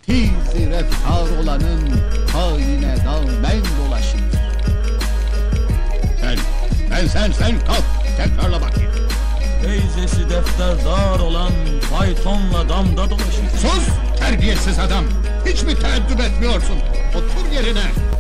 Tiz-i refkar olanın haline damen dolaşır. Sen kalk, tekrarla bakayım. Teyzesi defterdar olan faytonla damda dolaşır. Sus! Terbiyesiz adam! Hiç mi teeddüp etmiyorsun? Otur yerine!